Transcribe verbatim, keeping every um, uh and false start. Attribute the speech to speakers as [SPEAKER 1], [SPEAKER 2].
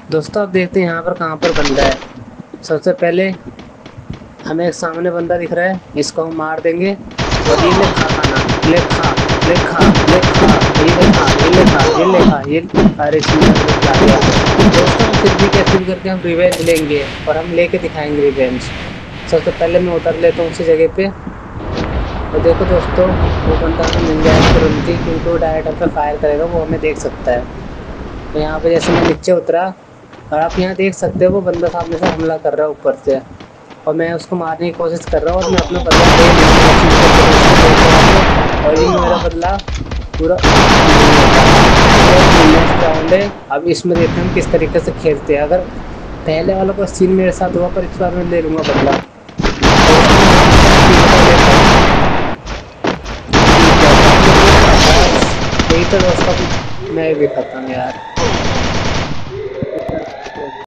[SPEAKER 1] दोस्तों अब देखते हैं यहाँ पर कहाँ पर बंदा है। सबसे पहले हमें एक सामने बंदा दिख रहा है, इसको हम मार देंगे। और ये ले खा खाना, ले खा, ले खा, ले खा, ये ले खा, ये ले खा, ये ले खा, ये। अरे इसने मेरे को खिला दिया। दोस्तों फिर भी कैसे भी करके हम रिवेंज लेंगे और हम लेके दिखाएंगे रिवेंज। सबसे पहले मैं उतर लेता हूँ उसी जगह पे। और देखो दोस्तों, वो बंदा हमें मिल जाएगा तुरंत ही, क्योंकि वो डायरेक्ट हम पे फायर करेगा, वो हमें देख सकता है। तो यहाँ पे जैसे मैं नीचे उतरा, और आप यहाँ देख सकते हो वो बंदा सामने से हमला कर रहा है ऊपर से। और मैं उसको मारने की कोशिश कर रहा हूँ और मैं अपना बदला ले लूँगा जैसे भी करके, दोस्तों देख रहे हो आप। और ये मेरा बदला पूरा नहीं होता। तो नेक्स्ट राउंड है, अब इसमें देखते हैं हम किस तरीके से खेलते हैं। अगर पहले वाला कोई सीन मेरे साथ हुआ, पर इस बार मैं ले लूँगा बदला। दोस्तों मैं यहाँ पर किल कर लेता हूँ। ठीक है, खत्म हो गया बस। यही तो दोस्तों, मैं भी खत्म यार।